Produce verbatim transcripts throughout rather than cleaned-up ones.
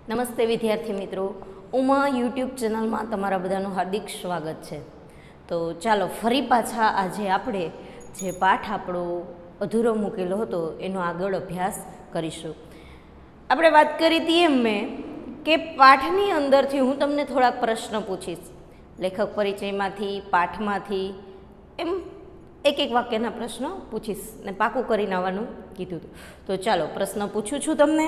નમસ્તે વિદ્યાર્થી મિત્રો, ઉમા યુટ્યુબ ચેનલમાં તમારા બધાનું હાર્દિક સ્વાગત છે। તો ચાલો ફરી પાછા આજે આપણે જે પાઠ આપણો અધૂરો મૂકેલો હતો એનો આગળ અભ્યાસ કરીશું। આપણે વાત કરી હતી એમ મેં કે પાઠની અંદરથી હું તમને થોડાક પ્રશ્ન પૂછીશ, લેખક પરિચયમાંથી, પાઠમાંથી, એમ એક એક વાક્યના પ્રશ્નો પૂછીશ ને પાકું કરીને આવવાનું કીધું હતું। તો ચાલો પ્રશ્ન પૂછું છું તમને।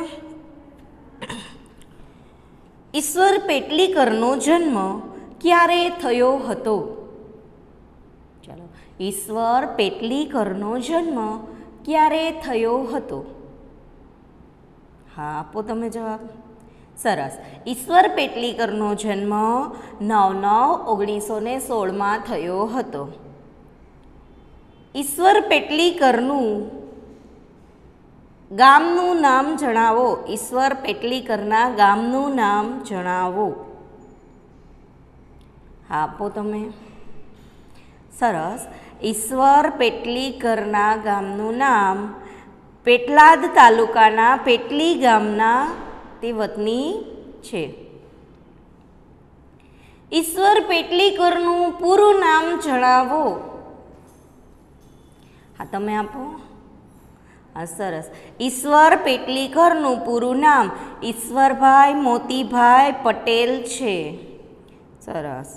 ઈશ્વર પેટલીકરનો જન્મ ક્યારે થયો હતો? ચાલો, ઈશ્વર પેટલીકરનો જન્મ ક્યારે થયો હતો? હા, આપો તમે જવાબ। સરસ। ઈશ્વર પેટલીકરનો જન્મ નવ નવ ઓગણીસો ને સોળમાં થયો હતો। ઈશ્વર પેટલીકરનું ગામનું નામ જણાવો। ઈશ્વર પેટલીકરના ગામનું નામ જણાવો। હા, આપો તમે। સરસ। ઈશ્વર પેટલીકરના ગામનું નામ પેટલાદ તાલુકાના પેટલી ગામના તે વતની છે। ઈશ્વર પેટલીકરનું પૂરું નામ જણાવો। હા, તમે આપો। હા, સરસ। ઈશ્વર પેટલીકરનું પૂરું નામ ઈશ્વરભાઈ મોતીભાઈ પટેલ છે। સરસ।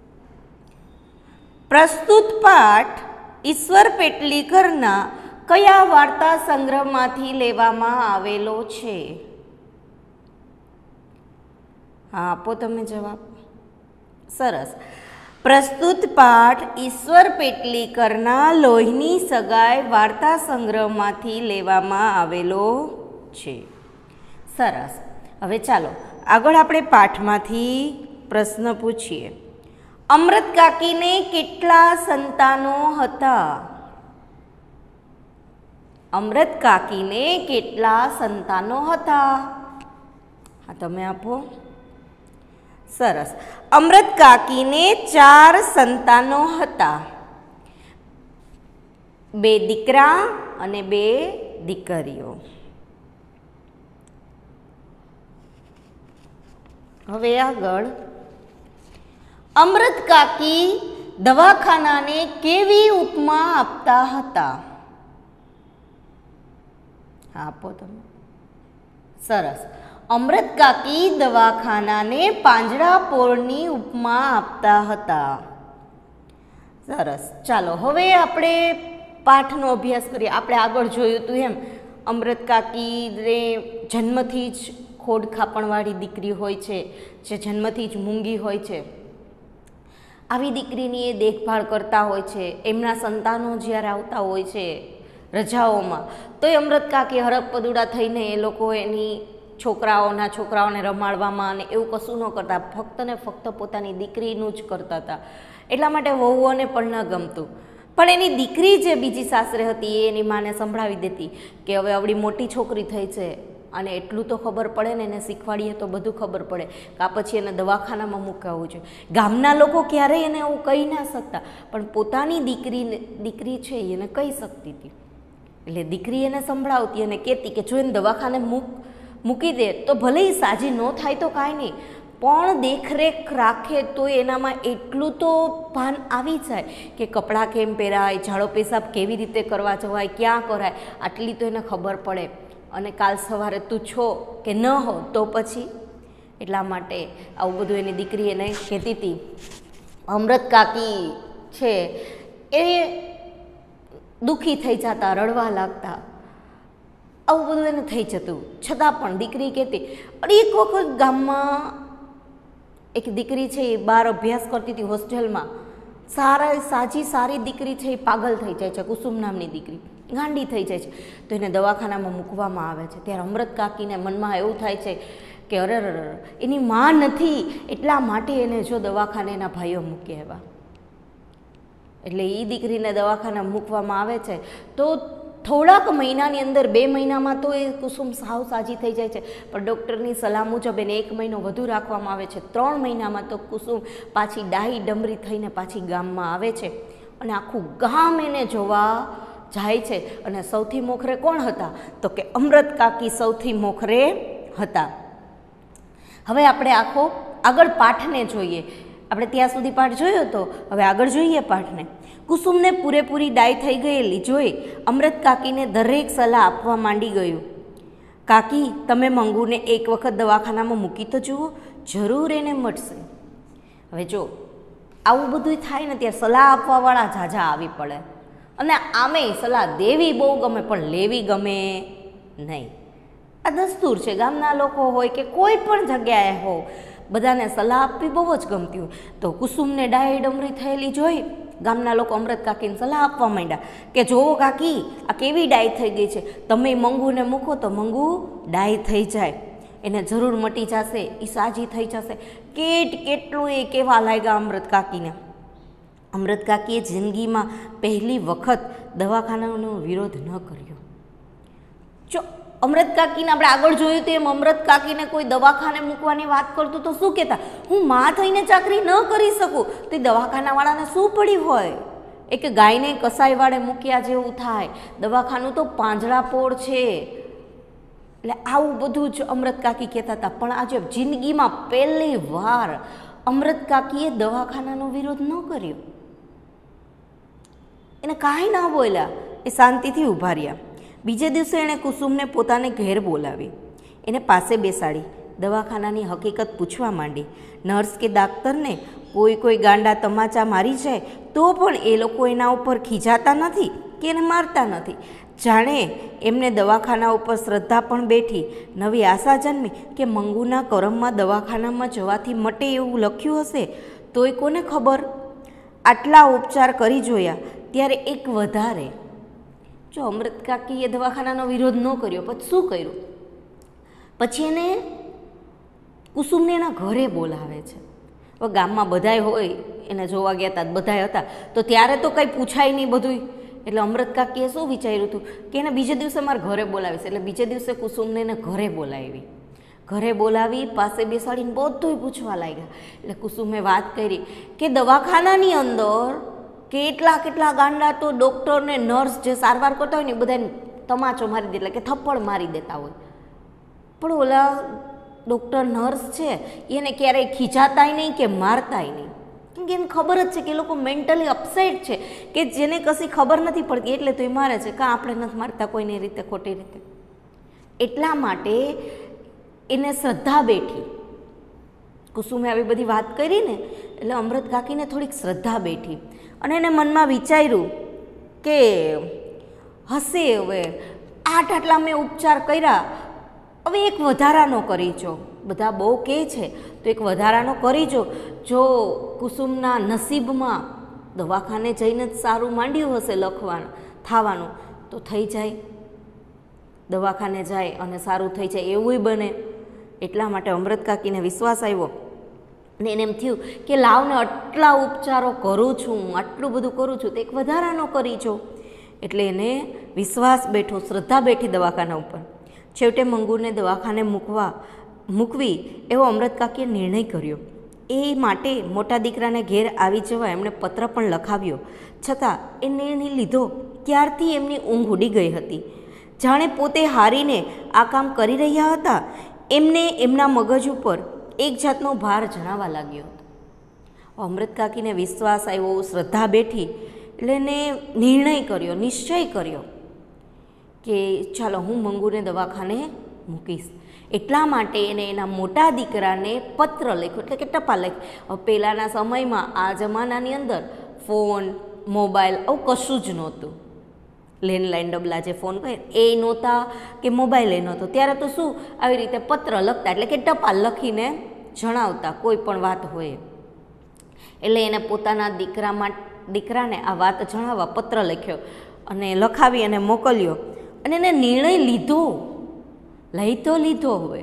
પ્રસ્તુત પાઠ ઈશ્વર પેટલીકરના કયા વાર્તા સંગ્રહમાંથી લેવામાં આવેલો છે? હા, આપો તમે જવાબ। સરસ। પ્રસ્તુત પાઠ ઈશ્વર પેટલીકરના લોહીની સગાઈ વાર્તા સંગ્રહમાંથી લેવામાં આવેલો છે। સરસ। હવે ચાલો આગળ આપણે પાઠમાંથી પ્રશ્ન પૂછીએ। અમૃત કાકીને કેટલા સંતાનો હતા? અમૃત કાકીને કેટલા સંતાનો હતા? હા, તમે આપો। સરસ। અમૃત કાકીને ચાર સંતાનો હતા, બે દીકરા અને બે દીકરીઓ। હવે આગળ, અમૃત કાકી દવાખાનાને કેવી ઉપમા આપતા હતા? આપો તમે। સરસ। અમૃત કાકી દવાખાનાને પાંજરાપોળની ઉપમા આપતા હતા। સરસ। ચાલો હવે આપણે પાઠનો અભ્યાસ કરીએ। આપણે આગળ જોયું હતું એમ અમૃત કાકીને જન્મથી જ ખોડ ખાપણવાળી દીકરી હોય છે, જે જન્મથી જ મૂંગી હોય છે। આવી દીકરીની એ દેખભાળ કરતા હોય છે। એમના સંતાનો જ્યારે આવતા હોય છે રજાઓમાં, તો એ અમૃત કાકી હરકપદુડા થઈને એ લોકો એની છોકરાઓના છોકરાઓને રમાડવામાં અને એવું કશું ન કરતા, ફક્ત ને ફક્ત પોતાની દીકરીનું જ કરતા હતા। એટલા માટે વહુઓને પણ ન ગમતું, પણ એની દીકરી જે બીજી સાસરે હતી એ એની માને સંભળાવી દેતી કે હવે આવડી મોટી છોકરી થઈ છે અને એટલું તો ખબર પડે ને, એને શીખવાડીએ તો બધું ખબર પડે કે આ પછી એને દવાખાનામાં મૂકાવવું જોઈએ। ગામના લોકો ક્યારેય એને એવું કહી ના શકતા, પણ પોતાની દીકરીને દીકરી છે એને કહી શકતી હતી। એટલે દીકરી એને સંભળાવતી અને કહેતી કે જો એને દવાખાને મૂક મૂકી દે તો ભલે એ સાજી ન થાય તો કાંઈ નહીં, પણ દેખરેખ રાખે તો એનામાં એટલું તો ભાન આવી જાય કે કપડાં કેમ પહેરાય, ઝાડો પેશાબ કેવી રીતે કરવા જવાય, ક્યાં કરાય, આટલી તો એને ખબર પડે। અને કાલ સવારે તું છો કે ન હો તો પછી, એટલા માટે આવું બધું એની દીકરી એને કહેતી હતી। અમૃત કાકી છે એ દુઃખી થઈ જતા, રડવા લાગતા, આવું બધું એને થઈ જતું, છતાં પણ દીકરી કહેતી। અને એક વખત ગામમાં એક દીકરી છે એ બહાર અભ્યાસ કરતી હતી હોસ્ટેલમાં, સારા સાજી સારી દીકરી છે એ પાગલ થઈ જાય છે, કુસુમ નામની દીકરી ગાંડી થઈ જાય છે, તો એને દવાખાનામાં મૂકવામાં આવે છે। ત્યારે અમૃત કાકીને મનમાં એવું થાય છે કે અરે અરે એની માં નથી, એટલા માટે એને જો દવાખાને એના ભાઈઓ મૂકી આવ્યા। એટલે એ દીકરીને દવાખાના મૂકવામાં આવે છે, તો થોડાક મહિનાની અંદર, બે મહિનામાં તો એ કુસુમ સાવ સાજી થઈ જાય છે, પણ ડૉક્ટરની સલાહ મુજબ એને એક મહિનો વધુ રાખવામાં આવે છે। ત્રણ મહિનામાં તો કુસુમ પાછી ડાહી ડમરી થઈને પાછી ગામમાં આવે છે અને આખું ગામ એને જોવા જાય છે। અને સૌથી મોખરે કોણ હતા? તો કે અમૃત કાકી સૌથી મોખરે હતા। હવે આપણે આખો આગળ પાઠને જોઈએ. આપણે ત્યાં સુધી પાઠ જોયો હતો, હવે આગળ જોઈએ પાઠને. કુસુમને પૂરેપૂરી ડાય થઈ ગયેલી જોઈ અમૃત કાકીને દરેક સલાહ આપવા માંડી ગયું. કાકી, તમે મંગુને એક વખત દવાખાનામાં મૂકી તો જુઓ, જરૂર એને મળશે. હવે જો આવું બધું થાય ને ત્યારે સલાહ આપવાવાળા ઝાઝા આવી પડે, અને આમે સલાહ દેવી બહુ ગમે પણ લેવી ગમે નહીં. આ દસ્તુર છે, ગામના લોકો હોય કે કોઈ પણ જગ્યાએ હો, બધાને સલાહ આપવી બહુ જ ગમતી હોય. તો કુસુમને ડાય ડમરી થયેલી જોઈ ગામના લોકો અમૃત કાકીને સલાહ આપવા માંડ્યા કે જોવો કાકી, આ કેવી ડાય થઈ ગઈ છે, તમે મંગુને મૂકો તો મંગુ ડાય થઈ જાય, એને જરૂર મટી જશે, એ સાજી થઈ જશે. કેટ કેટલું એ કહેવા લાગ્યા અમૃત કાકીને. અમૃત કાકીએ જિંદગીમાં પહેલી વખત દવાખાનાનો વિરોધ ન કર્યો. જો અમૃત કાકીને આપણે આગળ જોયું તો એમ અમૃત કાકીને કોઈ દવાખાને મૂકવાની વાત કરતું તો શું કહેતા, હું માં થઈને ચાકરી ન કરી શકું તો એ દવાખાનાવાળાને શું પડી હોય. એક ગાયને કસાઈવાળે મૂક્યા જેવું થાય, દવાખાનું તો પાંજરાપોળ છે. એટલે આવું બધું જ અમૃત કાકી કહેતા હતા. પણ આજે જિંદગીમાં પહેલી વાર અમૃત કાકીએ દવાખાનાનો વિરોધ ન કર્યો. એને કાંઈ ના બોલ્યા, એ શાંતિથી ઊભા રહ્યા. બીજે દિવસે એણે કુસુમને પોતાને ઘેર બોલાવી, એને પાસે બેસાડી દવાખાનાની હકીકત પૂછવા માંડી. નર્સ કે ડાક્ટરને કોઈ કોઈ ગાંડા તમાચા મારી જાય તો પણ એ લોકો એના ઉપર ખીજાતા નથી કે એને મારતા નથી. જાણે એમને દવાખાના ઉપર શ્રદ્ધા પણ બેઠી, નવી આશા જન્મી કે મંગુના કરમમાં દવાખાનામાં જવાથી મટે એવું લખ્યું હશે. તોય કોને ખબર. આટલા ઉપચાર કરી જોયા ત્યારે એક વધારે. જો અમૃત કાકીએ દવાખાનાનો વિરોધ ન કર્યો, પછી શું કર્યું, પછી એને કુસુમને એના ઘરે બોલાવે છે. હવે ગામમાં બધાય હોય, એને જોવા ગયા હતા, બધાય હતા, તો ત્યારે તો કંઈ પૂછાય નહીં બધું. એટલે અમૃત કાકીએ શું વિચાર્યું હતું કે એને બીજે દિવસે મારે ઘરે બોલાવીશ. એટલે બીજે દિવસે કુસુમને એને ઘરે બોલાવી. ઘરે બોલાવી પાસે બેસાડીને બધું પૂછવા લાગ્યા. એટલે કુસુમે વાત કરી કે દવાખાનાની અંદર કેટલા કેટલા ગાંડા તો ડૉક્ટર ને નર્સ જે સારવાર કરતા હોય ને બધાને તમાચો મારી દે, એટલે કે થપ્પડ મારી દેતા હોય. પણ ઓલા ડૉક્ટર નર્સ છે એને ક્યારેય ખીજાતાય નહીં કે મારતાય નહીં, કેમ કે એને ખબર જ છે કે એ લોકો મેન્ટલી અપસેટ છે, કે જેને કશી ખબર નથી પડતી એટલે તો એ મારે છે. કાં આપણે નથી મારતા કોઈની રીતે ખોટી રીતે. એટલા માટે એને શ્રદ્ધા બેઠી. કુસુમે આવી બધી વાત કરી ને એટલે અમૃત કાકીને થોડીક શ્રદ્ધા બેઠી, અને એને મનમાં વિચાર્યું કે હશે હવે આઠ આટલા મેં ઉપચાર કર્યા, હવે એક વધારાનો કરી જો. બધા બહુ કહે છે તો એક વધારાનો કરી જો. જો કુસુમના નસીબમાં દવાખાને જઈને જ સારું માંડ્યું હશે લખવાનું થવાનું તો થઈ જાય, દવાખાને જાય અને સારું થઈ જાય એવું બને. એટલા માટે અમૃત કાકીને વિશ્વાસ આવ્યો ને એને એમ થયું કે લાવને આટલા ઉપચારો કરું છું, આટલું બધું કરું છું તો એક વધારાનો કરી જો. એટલે એને વિશ્વાસ બેઠો, શ્રદ્ધા બેઠી દવાખાના ઉપર. છેવટે મંગુને દવાખાને મૂકવા મૂકવી એવો અમૃત કાકીએ નિર્ણય કર્યો. એ માટે મોટા દીકરાને ઘેર આવી જવા એમણે પત્ર પણ લખાવ્યો. છતાં એ નિર્ણય લીધો ત્યારથી એમની ઊંઘ ઉડી ગઈ હતી. જાણે પોતે હારીને આ કામ કરી રહ્યા હતા એમને એમના મગજ ઉપર એક જાતનો ભાર જણાવવા લાગ્યો હતો. અમૃત કાકીને વિશ્વાસ આવ્યો, શ્રદ્ધા બેઠી એટલે એને નિર્ણય કર્યો, નિશ્ચય કર્યો કે ચાલો હું મંગુને દવાખાને મૂકીશ. એટલા માટે એને એના મોટા દીકરાને પત્ર લખ્યો, એટલે કે ટપાલ લખ્યો. પહેલાંના સમયમાં આ જમાનાની અંદર ફોન, મોબાઈલ આવું કશું જ નહોતું. લેન્ડલાઇન ડબલા જે ફોન કહે એ નહોતા કે મોબાઈલ એ નહોતો. ત્યારે તો શું આવી રીતે પત્ર લખતા, એટલે કે ટપાલ લખીને જણાવતા કોઈ પણ વાત હોય. એટલે એને પોતાના દીકરામાં દીકરાને આ વાત જણાવવા પત્ર લખ્યો અને લખાવી અને મોકલ્યો. અને એને નિર્ણય લીધો, લઈ તો લીધો હવે,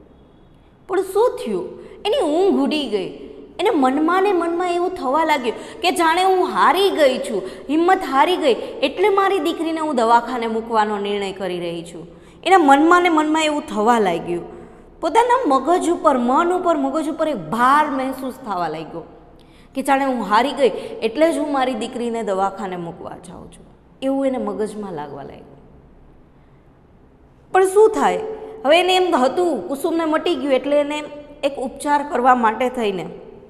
પણ શું થયું, એની ઊંઘ ઉડી ગઈ. એને મનમાં ને મનમાં એવું થવા લાગ્યું કે જાણે હું હારી ગઈ છું, હિંમત હારી ગઈ, એટલે મારી દીકરીને હું દવાખાને મૂકવાનો નિર્ણય કરી રહી છું. એના મનમાં ને મનમાં એવું થવા લાગ્યું. પોતાના મગજ ઉપર, મન ઉપર, મગજ ઉપર એક ભાર મહેસૂસ થવા લાગ્યો કે જાણે હું હારી ગઈ એટલે જ હું મારી દીકરીને દવાખાને મૂકવા જાઉં છું, એવું એને મગજમાં લાગવા લાગ્યું. પણ શું થાય, હવે એને એમ હતું કુસુમને મટી ગયું એટલે એને એક ઉપચાર કરવા માટે થઈને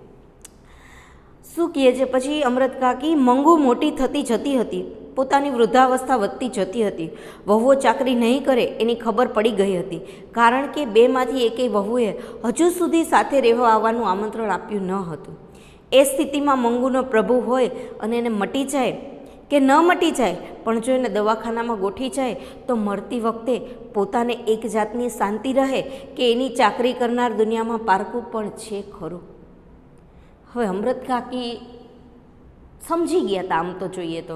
શું કહે છે પછી અમૃત કાકી મંગુ મોટી થતી જતી હતી, પોતાની વૃદ્ધાવસ્થા વધતી જતી હતી. વહુઓ ચાકરી નહીં કરે એની ખબર પડી ગઈ હતી, કારણ કે બેમાંથી એકેય વહુએ હજુ સુધી સાથે રહેવા આવવાનું આમંત્રણ આપ્યું ન હતું. એ સ્થિતિમાં મંગુનો પ્રભુ હોય અને એને મટી જાય કે ન મટી જાય, પણ જો એને દવાખાનામાં ગોઠી જાય તો મરતી વખતે પોતાને એક જાતની શાંતિ રહે કે એની ચાકરી કરનાર દુનિયામાં પારકું પણ છે ખરું. હવે અમૃત કાકી સમજી ગયા હતા આમ તો જોઈએ તો,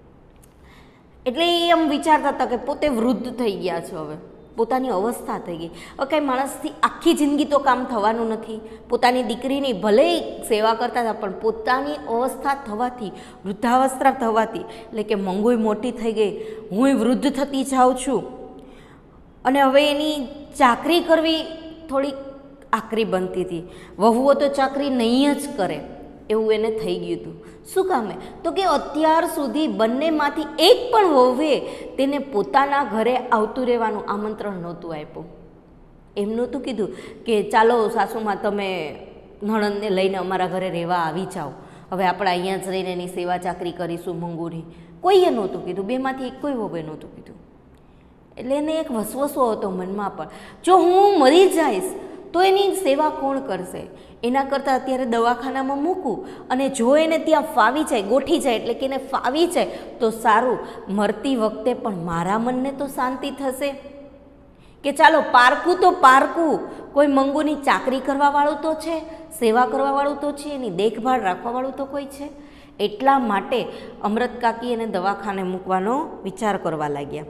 એટલે એ એમ વિચારતા હતા કે પોતે વૃદ્ધ થઈ ગયા છે, હવે પોતાની અવસ્થા થઈ ગઈ, હવે કંઈ માણસથી આખી જિંદગી તો કામ થવાનું નથી. પોતાની દીકરીની ભલે સેવા કરતા હતા, પણ પોતાની અવસ્થા થવાથી, વૃદ્ધાવસ્થા થવાથી, એટલે કે મંગુય મોટી થઈ ગઈ, હુંય વૃદ્ધ થતી જાઉં છું, અને હવે એની ચાકરી કરવી થોડીક આકરી બનતી હતી. વહુઓ તો ચાકરી નહીં જ કરે એવું એને થઈ ગયું હતું. શું કામે? તો કે અત્યાર સુધી બંનેમાંથી એક પણ વહુએ તેને પોતાના ઘરે આવતું રહેવાનું આમંત્રણ નહોતું આપ્યું. એમ નહોતું કીધું કે ચાલો સાસુમાં તમે નણંદને લઈને અમારા ઘરે રહેવા આવી જાઓ, હવે આપણે અહીંયા જ રહીને એની સેવા ચાકરી કરીશું મંગુની. કોઈએ નહોતું કીધું, બેમાંથી એક કોઈ વહુએ નહોતું કીધું. એટલે એને એક વસવસો હતો મનમાં પણ, જો હું મરી જઈશ તો એની સેવા કોણ કરશે? એના કરતાં અત્યારે દવાખાનામાં મૂકું, અને જો એને ત્યાં ફાવી જાય, ગોઠી જાય, એટલે કે એને ફાવી જાય તો સારું, મરતી વખતે પણ મારા મનને તો શાંતિ થશે કે ચાલો પારકું તો પારકું, કોઈ મંગુની ચાકરી કરવાવાળું તો છે, સેવા કરવાવાળું તો છે, એની દેખભાળ રાખવાવાળું તો કોઈ છે. એટલા માટે અમૃત કાકી એને દવાખાને મૂકવાનો વિચાર કરવા લાગ્યા.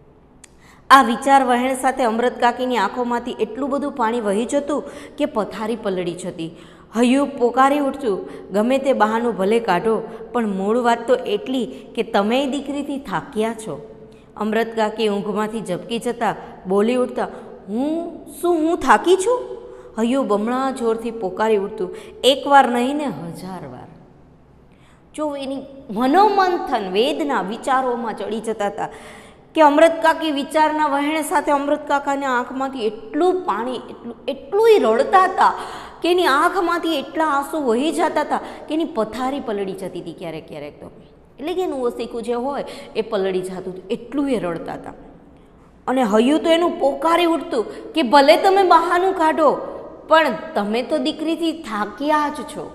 આ વિચાર વહેણ સાથે અમૃત કાકીની આંખોમાંથી એટલું બધું પાણી વહી જતું કે પથારી પલળી જતી. હૈયું પોકારી ઉઠતું, ગમે તે બહાનું ભલે કાઢો, પણ મૂળ વાત તો એટલી કે તમે દીકરીથી થાક્યા છો. અમૃત કાકી ઊંઘમાંથી ઝબકી જતા બોલી ઉઠતા, હું શું હું થાકી છું? હૈયું બમણા જોરથી પોકારી ઉઠતું, એકવાર નહીં ને હજાર વાર. જો એની મનોમંથન વેદના વિચારોમાં ચડી જતા હતા કે અમૃત કાકી વિચારના વહેણ સાથે અમૃત કાકાની આંખમાંથી એટલું પાણી, એટલું એટલું રડતા હતા કે એની આંખમાંથી એટલા આંસુ વહી જતા હતા કે એની પથારી પલળી જતી હતી ક્યારેક ક્યારેક તો, એટલે કે એનું ઓસીકું જે હોય એ પલળી જતું હતું, એટલું એ રડતા હતા. અને હૈયું તો એનું પોકારી ઉઠતું કે ભલે તમે બહાનું કાઢો, પણ તમે તો દીકરીથી થાક્યા જ છો.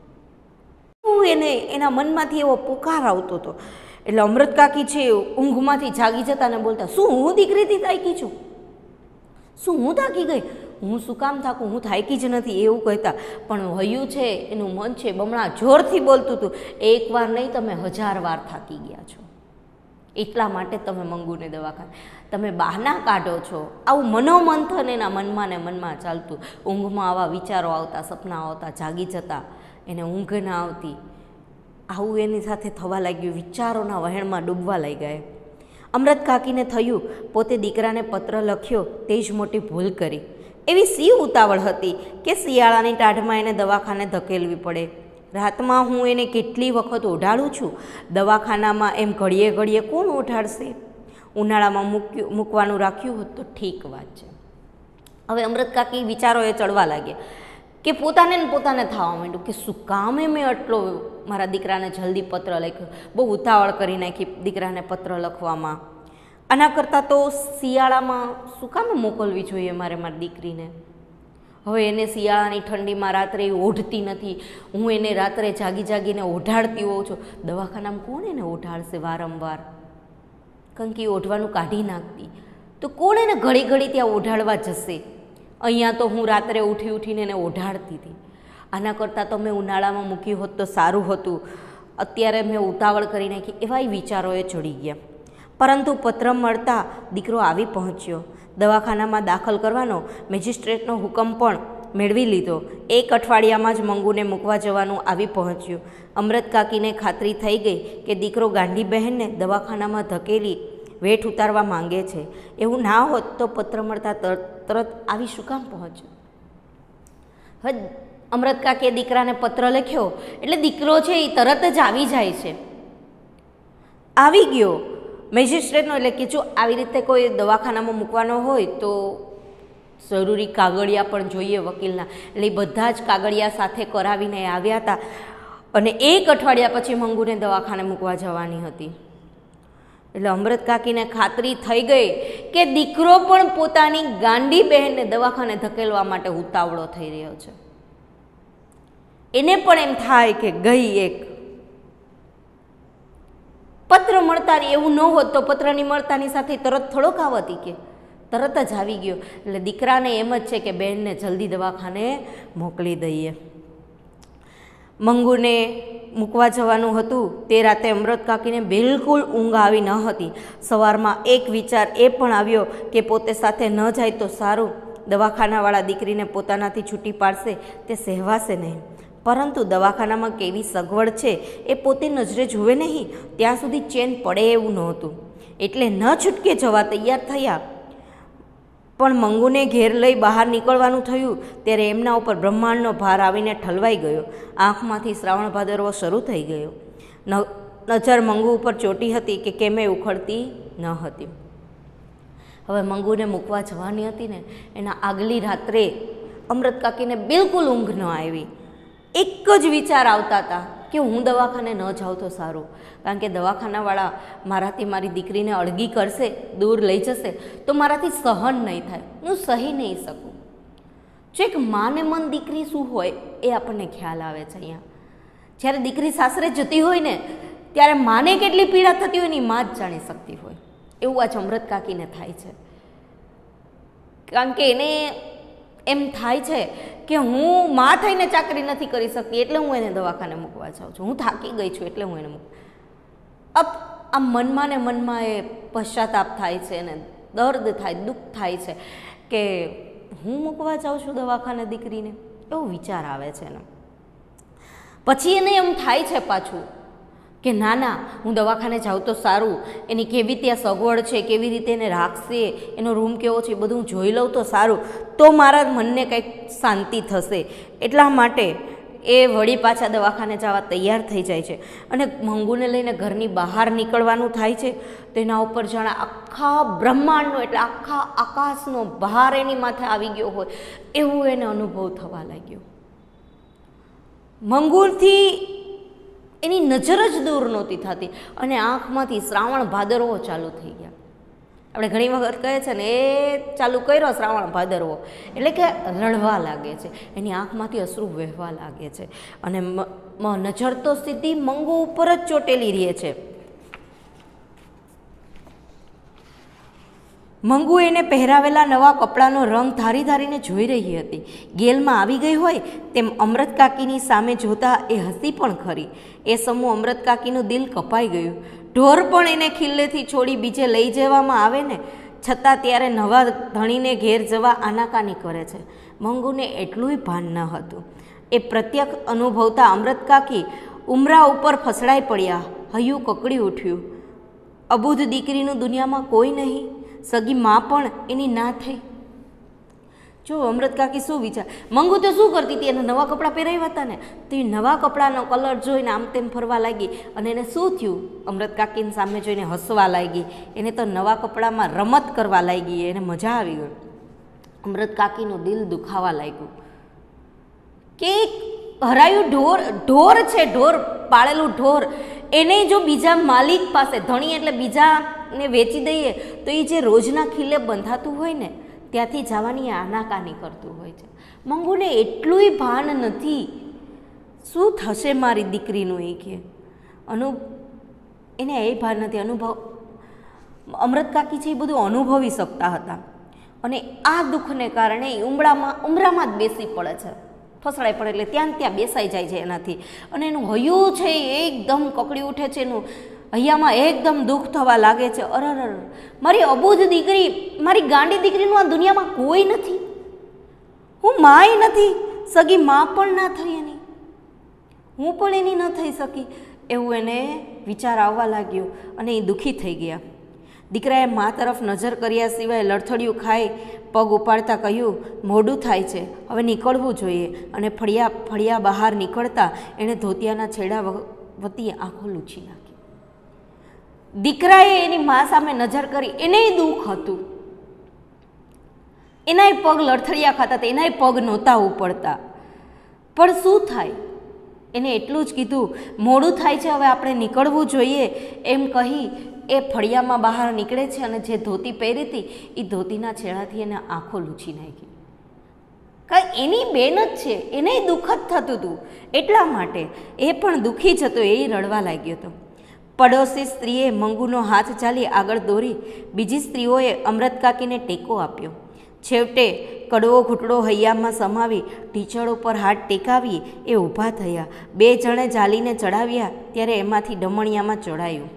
એને એના મનમાંથી એવો પોકાર આવતો હતો. એટલે અમૃત કાકી છે ઊંઘમાંથી જાગી જતા ને બોલતા, શું હું દીકરીથી થાકી છું? શું હું થાકી ગઈ? હું શું કામ થાકું? હું થાકી જ નથી એવું કહેતા. પણ હૈયું છે, એનું મન છે બમણા જોરથી બોલતું હતું, એકવાર નહીં તમે હજાર વાર થાકી ગયા છો, એટલા માટે તમે મંગુને દવાખાને તમે બહાના કાઢો છો. આવું મનોમંથન એના મનમાં ને મનમાં ચાલતું. ઊંઘમાં આવા વિચારો આવતા, સપના આવતા, જાગી જતા, એને ઊંઘ ના આવતી. આવું એની સાથે થવા લાગ્યું, વિચારોના વહેણમાં ડૂબવા લઈ ગયા. અમૃત કાકીને થયું પોતે દીકરાને પત્ર લખ્યો તે જ મોટી ભૂલ કરી. એવી સી ઉતાવળ હતી કે શિયાળાની ટાઢમાં એને દવાખાને ધકેલવી પડે. રાતમાં હું એને કેટલી વખત ઓઢાડું છું, દવાખાનામાં એમ ઘડીએ ઘડીએ કોણ ઓઢાડશે? ઉનાળામાં મૂક્યું મૂકવાનું રાખ્યું હોત તો ઠીક વાત છે. હવે અમૃત કાકી વિચારો એ ચડવા લાગ્યા કે પોતાને ને પોતાને થવા માંડ્યું કે શું કામે મેં આટલો મારા દીકરાને જલ્દી પત્ર લખ્યો, બહુ ઉતાવળ કરી નાખી દીકરાને પત્ર લખવામાં. આના કરતાં તો શિયાળામાં શું કામે મોકલવી જોઈએ મારે મારી દીકરીને? હવે એને શિયાળાની ઠંડીમાં રાત્રે ઓઢતી નથી, હું એને રાત્રે જાગી જાગીને ઓઢાડતી હોઉં છું. દવાખાનામાં કોણ એને ઓઢાડશે વારંવાર? કારણ કે ઓઢવાનું કાઢી નાખતી તો કોણ એને ઘડી ઘડી ત્યાં ઓઢાડવા જશે? અહીંયા તો હું રાત્રે ઉઠી ઉઠીને એને ઓઢાડતી હતી. આના કરતાં તો મેં ઉનાળામાં મૂક્યું હોત તો સારું હતું, અત્યારે મેં ઉતાવળ કરી નાખી. એવા વિચારોએ ચડી ગયા. પરંતુ પત્ર મળતા દીકરો આવી પહોંચ્યો. દવાખાનામાં દાખલ કરવાનો મેજિસ્ટ્રેટનો હુકમ પણ મેળવી લીધો. એક અઠવાડિયામાં જ મંગુને મૂકવા જવાનું આવી પહોંચ્યું. અમૃત કાકીને ખાતરી થઈ ગઈ કે દીકરો ગાંડી બહેનને દવાખાનામાં ધકેલી વેઠ ઉતારવા માંગે છે. એવું ના હોત તો પત્ર મળતા તરત આવી શું કામ પહોંચ્યો? હવે અમૃત કાકીએ દીકરાને પત્ર લખ્યો એટલે દીકરો છે એ તરત જ આવી જાય છે. આવી ગયો મેજિસ્ટ્રેટનો, એટલે કે જો આવી રીતે કોઈ દવાખાનામાં મૂકવાનો હોય તો જરૂરી કાગળિયા પણ જોઈએ વકીલના, એટલે એ બધા જ કાગળિયા સાથે કરાવીને આવ્યા હતા અને એક અઠવાડિયા પછી મંગુને દવાખાને મૂકવા જવાની હતી. એટલે અમૃત કાકીને ખાતરી થઈ ગઈ કે દીકરો પણ પોતાની ગાંડી બહેનને દવાખાને ધકેલવા માટે ઉતાવળો થઈ રહ્યો છે. એને પણ એમ થાય કે ગઈ એક પત્ર મળતાની, એવું ન હોત તો પત્રની મળતાની સાથે તરત થોડોક આવતી કે તરત જ આવી ગયો. એટલે દીકરાને એમ જ છે કે બહેનને જલ્દી દવાખાને મોકલી દઈએ. મંગુને મૂકવા જવાનું હતું તે રાતે અમૃત કાકીને બિલકુલ ઊંઘ આવી ન હતી. સવારમાં એક વિચાર એ પણ આવ્યો કે પોતે સાથે ન જાય તો સારું, દવાખાનાવાળા દીકરીને પોતાનાથી છૂટી પાડશે તે સહેવાશે નહીં. પરંતુ દવાખાનામાં કેવી સગવડ છે એ પોતે નજરે જુએ નહીં ત્યાં સુધી ચેન પડે એવું નહોતું. એટલે ન છૂટકે જવા તૈયાર થયા. પણ મંગુને ઘેર લઈ બહાર નીકળવાનું થયું ત્યારે એમના ઉપર બ્રહ્માંડનો ભાર આવીને ઠલવાઈ ગયો. આંખમાંથી શ્રાવણ ભાદરવો શરૂ થઈ ગયો. નજર મંગુ ઉપર ચોટી હતી કે કેમે ઉખડતી ન હતી. હવે મંગુને મૂકવા જવાની હતી ને એના આગલી રાત્રે અમૃત કાકીને બિલકુલ ઊંઘ ન આવી. એક જ વિચાર આવતા હતા કે હું દવાખાને ન જાઉં તો સારું, કારણ કે દવાખાનાવાળા મારાથી મારી દીકરીને અળગી કરશે, દૂર લઈ જશે તો મારાથી સહન નહીં થાય, હું સહી નહીં શકું. જો એક માને મન દીકરી શું હોય એ આપણને ખ્યાલ આવે છે. અહીંયા જ્યારે દીકરી સાસરે જતી હોય ને ત્યારે માને કેટલી પીડા થતી હોય ને એ માં જ જાણી શકતી હોય. એવું આજ અમૃત કાકીને થાય છે, કારણ કે એને એમ થાય છે કે હું માં થઈને ચાકરી નથી કરી શકતી એટલે હું એને દવાખાને મૂકવા જાઉં છું, હું થાકી ગઈ છું એટલે હું એને મૂક. અપ આ મનમાં ને મનમાં એ પશ્ચાતાપ થાય છે ને દર્દ થાય, દુઃખ થાય છે કે હું મૂકવા જાઉં છું દવાખાને દીકરીને, એવો વિચાર આવે છે ને. પછી એને એમ થાય છે પાછું કે ના ના હું દવાખાને જાઉં તો સારું, એની કેવી ત્યાં સગવડ છે, કેવી રીતે એને રાખશે, એનો રૂમ કેવો છે એ બધું હું જોઈ લઉં તો સારું, તો મારા મનને કંઈક શાંતિ થશે. એટલા માટે એ વળી પાછા દવાખાને જવા તૈયાર થઈ જાય છે અને મંગુને લઈને ઘરની બહાર નીકળવાનું થાય છે તો એના ઉપર જાણે આખા બ્રહ્માંડનો એટલે આખા આકાશનો ભાર એની માથે આવી ગયો હોય એવું એને અનુભવ થવા લાગ્યો. મંગુથી એની નજર જ દૂર નહોતી થતી અને આંખમાંથી શ્રાવણ ભાદરવો ચાલુ થઈ ગયા. આપણે ઘણી વખત કહે છે ને એ ચાલુ કર્યો શ્રાવણ ભાદરવો એટલે કે રડવા લાગે છે, એની આંખમાંથી અશ્રુ વહેવા લાગે છે અને નજર તો સીધી મંગુ ઉપર જ ચોટેલી રહે છે. મંગુ એને પહેરાવેલા નવા કપડાનો રંગ ધારી ધારીને જોઈ રહી હતી. ગેલમાં આવી ગઈ હોય તેમ અમૃત કાકીની સામે જોતા એ હસી પણ ખરી. એ સમૂહ અમૃત કાકીનું દિલ કપાઈ ગયું. ઢોર પણ એને ખિલ્લેથી છોડી બીજે લઈ જવામાં આવે ને છતાં ત્યારે નવા ધણીને ઘેર જવા આનાકાની કરે છે. મંગુને એટલુંય ભાન ન હતું. એ પ્રત્યક્ષ અનુભવતા અમૃત કાકી ઉમરા ઉપર ફસડાઈ પડ્યા. હૈયું કકડી ઉઠ્યું. અબુધ દીકરીનું દુનિયામાં કોઈ નહીં, સગી માં પણ એની ના થઈ. જો અમૃત કાકી શું વિચાર, મંગુ તો શું કરતી હતી, એને નવા કપડાં પહેરાવ્યા હતા ને તો એ નવા કપડાનો કલર જોઈને આમ તેમ ફરવા લાગી અને એને શું થયું, અમૃત કાકીની સામે જોઈને હસવા લાગી. એને તો નવા કપડામાં રમત કરવા લાગી, એને મજા આવી ગઈ. અમૃત કાકીનું દિલ દુખાવા લાગ્યું કે હરાયું ઢોર ઢોર છે, ઢોર પાળેલું ઢોર એને જો બીજા માલિક પાસે ધણી એટલે બીજાને વેચી દઈએ તો એ જે રોજના ખીલે બંધાતું હોય ને ત્યાંથી જવાની આનાકાની કરતું હોય છે. મંગુને એટલુંય ભાન નથી શું થશે મારી દીકરીનું એ કે અનુ એને એ ભાન નથી. અનુભવ અમૃત કાકી છે એ બધું અનુભવી શકતા હતા અને આ દુઃખને કારણે ઉમરામાં ઉમરામાં જ બેસી પડે છે, ફસડાઈ પડે એટલે ત્યાં ત્યાં બેસાઈ જાય છે એનાથી અને એનું હૈયું છે એકદમ કકડી ઉઠે છે, એનું હૈયામાં એકદમ દુઃખ થવા લાગે છે. અરર મારી અબુધ દીકરી, મારી ગાંડી દીકરીનું આ દુનિયામાં કોઈ નથી, હું માય નથી, સગી માં પણ ના થઈ એની, હું પણ એની ન થઈ શકી એવું એને વિચાર આવવા લાગ્યો અને એ દુઃખી થઈ ગયા. દીકરાએ મા તરફ નજર કર્યા સિવાય લડથડિયું ખાઈ પગ ઉપાડતા કહ્યું, મોડું થાય છે, હવે નીકળવું જોઈએ. અને ફળિયા ફળિયા બહાર નીકળતા એણે ધોતિયાના છેડા વતી આંખો લૂછી નાખી. દીકરાએ એની મા સામે નજર કરી, એને દુઃખ હતું એનાય પગ લડથડિયા ખાતા હતા, એનાય પગ નહોતા ઉપડતા. પણ શું થાય, એને એટલું જ કીધું, મોડું થાય છે, હવે આપણે નીકળવું જોઈએ એમ કહી એ ફળિયામાં બહાર નીકળે છે અને જે ધોતી પહેરી હતી એ ધોતીના છેડાથી એને આંખો લૂછી નાખી. કાંઈ એની બેન જ છે, એને દુઃખ જ થતું હતું, એટલા માટે એ પણ દુઃખી જ હતો, એ રડવા લાગ્યો હતો. પડોશી સ્ત્રીએ મંગુનો હાથ ચાલી આગળ દોરી, બીજી સ્ત્રીઓએ અમૃત કાકીને ટેકો આપ્યો. છેવટે કડવો ઘૂંટડો હૈયામાં સમાવી ટીચળ ઉપર હાથ ટેકાવી એ ઊભા થયા. બે જણે ચાલીને ચડાવ્યા ત્યારે એમાંથી ડમણિયામાં ચડાયું.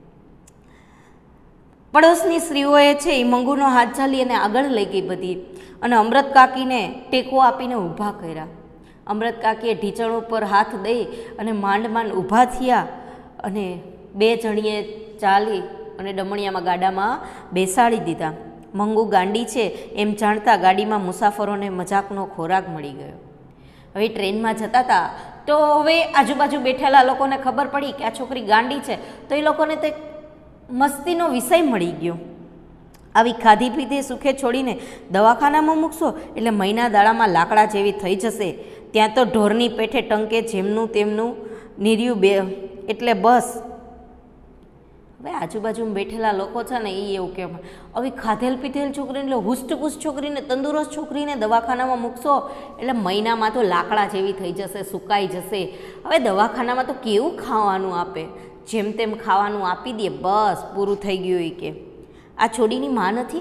પડોશની સ્ત્રીઓએ છે એ મંગુનો હાથ ચાલી અને આગળ લઈ ગઈ બધી અને અમૃત કાકીને ટેકો આપીને ઊભા કર્યા. અમૃત કાકીએ ઢીચણ ઉપર હાથ દઈ અને માંડ માંડ ઊભા થયા અને બે જણીએ ચાલી અને ડમણિયામાં ગાડામાં બેસાડી દીધા. મંગુ ગાંડી છે એમ જાણતા ગાડીમાં મુસાફરોને મજાકનો ખોરાક મળી ગયો. હવે ટ્રેનમાં જતા હતા તો હવે આજુબાજુ બેઠેલા લોકોને ખબર પડી કે આ છોકરી ગાંડી છે, તો એ લોકોને તે મસ્તીનો વિષય મળી ગયો. આવી ખાધી પીધી સુખે છોડીને દવાખાનામાં મૂકશો એટલે મહિના દાડામાં લાકડા જેવી થઈ જશે. ત્યાં તો ઢોરની પેઠે ટંકે જેમનું તેમનું નીર્યું બે એટલે બસ. હવે આજુબાજુમાં બેઠેલા લોકો છે ને એ એવું કહેવાય, હવે ખાધેલ પીધેલ છોકરીને એટલે હુસ્ટપુસ્ટ છોકરીને તંદુરસ્ત છોકરીને દવાખાનામાં મૂકશો એટલે મહિનામાં તો લાકડા જેવી થઈ જશે, સુકાઈ જશે. હવે દવાખાનામાં તો કેવું ખાવાનું આપે, જેમ તેમ ખાવાનું આપી દે, બસ પૂરું થઈ ગયું. એ કે આ છોડીની માં નથી.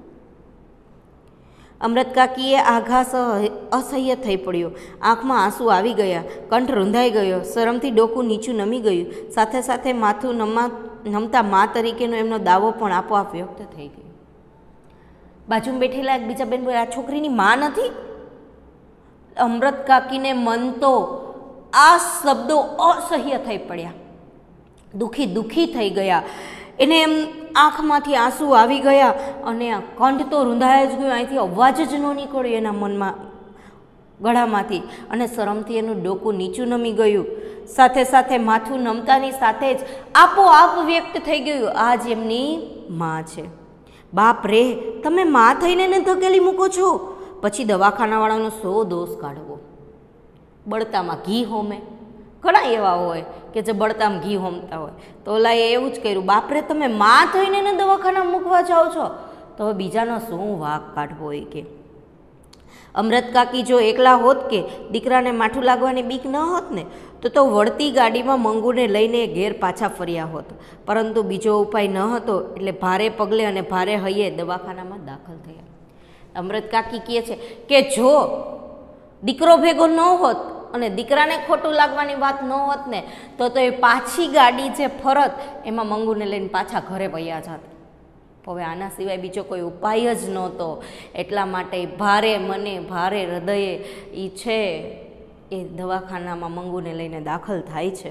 અમૃત કાકીએ આઘાસ અસહ્ય થઈ પડ્યો. આંખમાં આંસુ આવી ગયા, કંઠ રૂંધાઈ ગયો, શરમથી ડોકું નીચું નમી ગયું. સાથે સાથે માથું નમા નમતા મા તરીકેનો એમનો દાવો પણ આપોઆપ વ્યક્ત થઈ ગયો. બાજુમાં બેઠેલા એક બીજા બેન બોલે, આ છોકરીની માં નથી. અમૃત કાકીને મન તો આ શબ્દો અસહ્ય થઈ પડ્યા, દુઃખી દુઃખી થઈ ગયા. એને એમ આંખમાંથી આંસુ આવી ગયા અને કંઠ તો રૂંધાઈ જ ગયો, અહીંથી અવાજ જ ન નીકળ્યો એના મનમાં ગળામાંથી અને શરમથી એનું ડોકું નીચું નમી ગયું. સાથે સાથે માથું નમતાની સાથે જ આપોઆપ વ્યક્ત થઈ ગયું, આ જ એમની માં છે. બાપ રે, તમે માં થઈને ને ધકેલી મૂકો છો. પછી દવાખાનાવાળાનો સો દોષ કાઢવો. બળતામાં ઘી હોમે, ઘણા એવા હોય કે જે બળતામાં ઘી હોમતા હોય, તો ઓલાએ એવું જ કર્યું, બાપરે તમે માં થઈને ને દવાખાના મૂકવા જાઓ છો, તો હવે બીજાનો શું વાંક કાઢવો હોય. કે અમૃત કાકી જો એકલા હોત કે દીકરાને માઠું લાગવાની બીક ન હોત ને તો તો વળતી ગાડીમાં મંગુને લઈને ઘેર પાછા ફર્યા હોત. પરંતુ બીજો ઉપાય ન હતો એટલે ભારે પગલે અને ભારે હૈયે દવાખાનામાં દાખલ થયા. અમૃત કાકી કહે છે કે જો દીકરો ભેગો ન હોત અને દીકરાને ખોટું લાગવાની વાત ન હોત ને તો તો એ પાછી ગાડી જે ફરત એમાં મંગુને લઈને પાછા ઘરે વયા જાત. હવે આના સિવાય બીજો કોઈ ઉપાય જ નહોતો. એટલા માટે ભારે મને ભારે હૃદયે એ છે એ દવાખાનામાં મંગુને લઈને દાખલ થાય છે.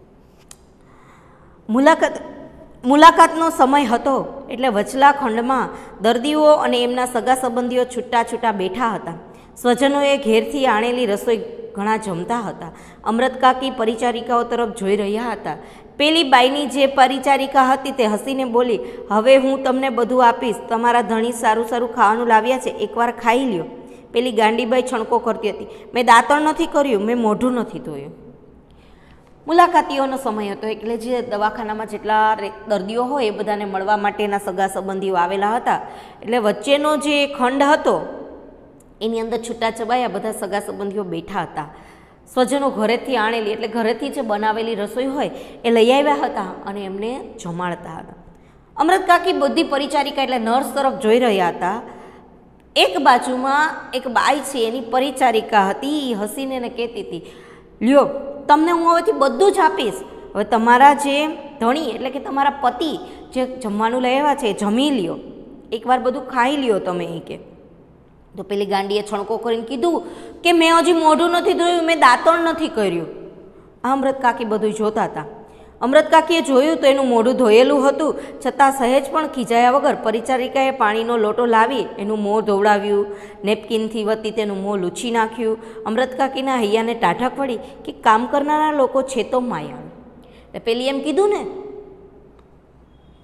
મુલાકાત મુલાકાતનો સમય હતો એટલે વચલા ખંડમાં દર્દીઓ અને એમના સગા સંબંધીઓ છૂટા છૂટા બેઠા હતા. સ્વજનોએ ઘેરથી આણેલી રસોઈ ઘણા જમતા હતા. અમૃત કાકી પરિચારિકાઓ તરફ જોઈ રહ્યા હતા. પેલી બાઈની જે પરિચારિકા હતી તે હસીને બોલી, હવે હું તમને બધું આપીશ, તમારા ધણી સારું સારું ખાવાનું લાવ્યા છે, એકવાર ખાઈ લ્યો. પેલી ગાંડીબાઈ છણકો કરતી હતી, મેં દાંતણ નથી કર્યું, મેં મોઢું નથી ધોયું. મુલાકાતીઓનો સમય હતો એટલે જે દવાખાનામાં જેટલા દર્દીઓ હોય એ બધાને મળવા માટેના સગા સંબંધીઓ આવેલા હતા. એટલે વચ્ચેનો જે ખંડ હતો એની અંદર છૂટા છવાયા બધા સગા સંબંધીઓ બેઠા હતા. સ્વજનો ઘરેથી આણેલી એટલે ઘરેથી જે બનાવેલી રસોઈ હોય એ લઈ આવ્યા હતા અને એમને જમાડતા હતા. અમૃત કાકી બધી પરિચારિકા એટલે નર્સ તરફ જોઈ રહ્યા હતા. એક બાજુમાં એક બાઈ છે એની પરિચારિકા હતી, એ હસીને એને કહેતી હતી, લ્યો તમને હું હવેથી બધું જ આપીશ, હવે તમારા જે ધણી એટલે કે તમારા પતિ જે જમવાનું લઈ આવ્યા છે જમી લ્યો, એકવાર બધું ખાઈ લ્યો તમે. એ કે તો પેલી ગાંડીએ છણકો કરીને કીધું કે મેં હજી મોઢું નથી ધોયું, મેં દાંતણ નથી કર્યું. અમૃત કાકી બધું જોતા હતા. અમૃત કાકીએ જોયું તો એનું મોઢું ધોયેલું હતું, છતાં સહેજ પણ ખીજાયા વગર પરિચારિકાએ પાણીનો લોટો લાવી એનું મોં ધોવડાવ્યું, નેપકિનથી વતી તેનું મોં લૂછી નાખ્યું. અમૃત કાકીના હૈયાને ટાઢક પડી કે કામ કરનારા લોકો છે તો માયા. એટલે પેલી એમ કીધું ને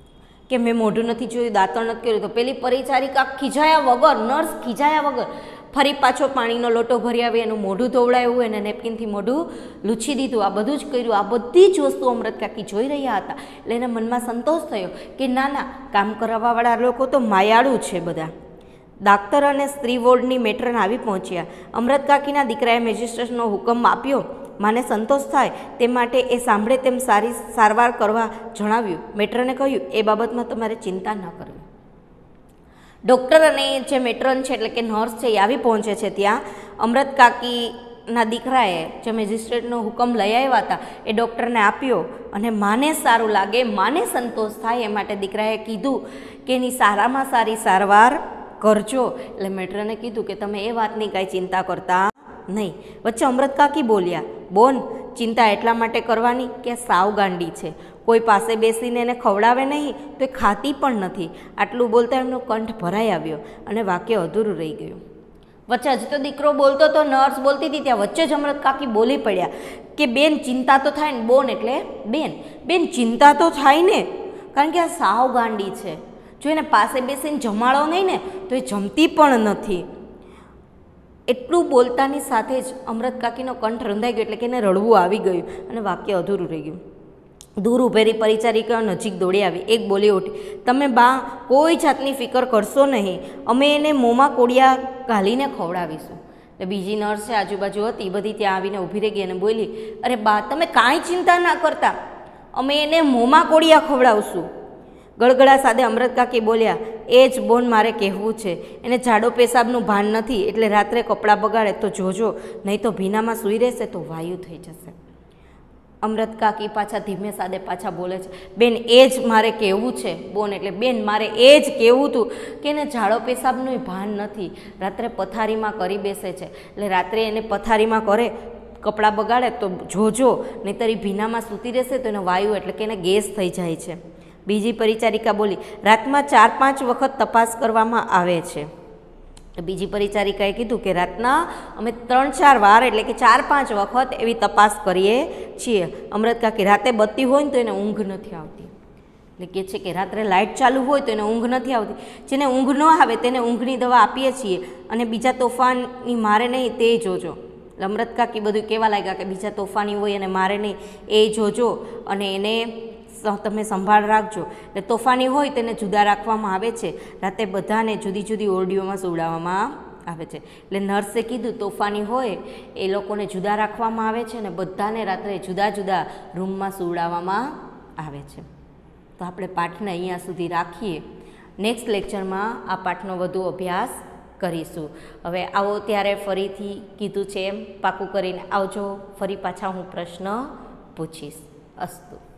કે મેં મોઢું નથી જોયું, દાંતણ નથી કર્યું. તો પેલી પરિચારિકા ખીજાયા વગર, નર્સ ખીજાયા વગર ફરી પાછો પાણીનો લોટો ભરી આવી, એનું મોઢું ધોવડાવ્યું, એને નેપકિનથી મોઢું લૂછી દીધું. આ બધું જ કર્યું. આ બધી જ વસ્તુ અમૃત કાકી જોઈ રહ્યા હતા. એટલે એના મનમાં સંતોષ થયો કે ના ના, કામ કરાવવાવાળા લોકો તો માયાળુ છે બધા. ડાક્ટર અને સ્ત્રી વોર્ડની મેટ્રન આવી પહોંચ્યા. અમૃત કાકીના દીકરાએ મેજિસ્ટ્રેટનો હુકમ આપ્યો. માને સંતોષ થાય તે માટે એ સાંભળે તેમ સારી સારવાર કરવા જણાવ્યું. મેટ્રને કહ્યું, એ બાબતમાં તમારે ચિંતા ન કરવી. ડૉક્ટર અને જે મેટ્રન છે એટલે કે નર્સ છે એ આવી પહોંચે છે ત્યાં. અમૃત કાકીના દીકરાએ જે મેજિસ્ટ્રેટનો હુકમ લઈ આવ્યા હતા એ ડૉક્ટરને આપ્યો અને માને સારું લાગે, માને સંતોષ થાય એ માટે દીકરાએ કીધું કે એની સારામાં સારી સારવાર કરજો. એટલે મેટ્રને કીધું કે તમે એ વાતની કાંઈ ચિંતા કરતા નહીં. વચ્ચે અમૃત કાકી બોલ્યા, બોન ચિંતા એટલા માટે કરવાની કે સાવ ગાંડી છે, કોઈ પાસે બેસીને એને ખવડાવે નહીં તો એ ખાતી પણ નથી. આટલું બોલતા એમનો કંઠ ભરાઈ આવ્યો અને વાક્ય અધૂરું રહી ગયું. વચ્ચે હજી તો દીકરો બોલતો તો, નર્સ બોલતી હતી, ત્યાં વચ્ચે જ અમૃત કાકી બોલી પડ્યા કે બેન ચિંતા તો થાય ને. બોન એટલે બેન, બેન ચિંતા તો થાય ને, કારણ કે આ સાવ ગાંડી છે. જો એને પાસે બેસીને જમાડો નહીં ને તો એ જમતી પણ નથી. એટલું બોલતાની સાથે જ અમૃત કાકીનો કંઠ રંધાઈ ગયો, એટલે કે એને રડવું આવી ગયું અને વાક્ય અધૂરું રહી ગયું. દૂર ઉભેરી પરિચારિકાઓ નજીક દોડી આવી. એક બોલી ઉઠી, તમે બા કોઈ જાતની ફિકર કરશો નહીં, અમે એને મોંમાં કોડિયા ઘાલીને ખવડાવીશું. એટલે બીજી નર્સ છે આજુબાજુ હતી એ બધી ત્યાં આવીને ઊભી રહી ગઈ અને બોલી, અરે બા તમે કાંઈ ચિંતા ના કરતા, અમે એને મોંમાં કોડિયા ખવડાવશું. ગળગળા સાદે અમૃત કાકી બોલ્યા, એ જ બોન મારે કહેવું છે, એને જાડો પેશાબનું ભાન નથી એટલે રાત્રે કપડાં બગાડે તો જોજો, નહીં તો ભીનામાં સૂઈ રહેશે તો વાયુ થઈ જશે. અમૃત કાકી પાછા ધીમે સાદે પાછા બોલે છે, બેન એ જ મારે કહેવું છે બોન, એટલે બેન મારે એ જ કહેવું હતું કે એને જાડો પેશાબનું ભાન નથી, રાત્રે પથારીમાં કરી બેસે છે, એટલે રાત્રે એને પથારીમાં કરે કપડાં બગાડે તો જોજો, નહીંતર ભીનામાં સૂતી રહેશે તો એને વાયુ એટલે કે એને ગેસ થઈ જાય છે. બીજી પરિચારિકા બોલી, રાતમાં ચાર પાંચ વખત તપાસ કરવામાં આવે છે. બીજી પરિચારિકાએ કીધું કે રાતના અમે ત્રણ ચાર વાર એટલે કે ચાર પાંચ વખત એવી તપાસ કરીએ છીએ. અમૃત કાકી, રાતે બત્તી હોય ને તો એને ઊંઘ નથી આવતી. એટલે કહે છે કે રાત્રે લાઇટ ચાલુ હોય તો એને ઊંઘ નથી આવતી. જેને ઊંઘ ન આવે તેને ઊંઘની દવા આપીએ છીએ અને બીજા તોફાની મારે નહીં તે જોજો. અમૃત કાકી બધું કહેવા લાગ્યા કે બીજા તોફાની હોય અને મારે નહીં એ જોજો અને એને તમે સંભાળ રાખજો. એટલે તોફાની હોય તેને જુદા રાખવામાં આવે છે, રાતે બધાને જુદી જુદી ઓરડીઓમાં સુવડાવવામાં આવે છે. એટલે નર્સે કીધું તોફાની હોય એ લોકોને જુદા રાખવામાં આવે છે અને બધાને રાત્રે જુદા જુદા રૂમમાં સુવડાવવામાં આવે છે. તો આપણે પાઠને અહીંયા સુધી રાખીએ. નેક્સ્ટ લેક્ચરમાં આ પાઠનો વધુ અભ્યાસ કરીશું. હવે આવો ત્યારે ફરીથી કીધું છે એમ પાકું કરીને આવજો. ફરી પાછા હું પ્રશ્ન પૂછીશ. અસ્તુ.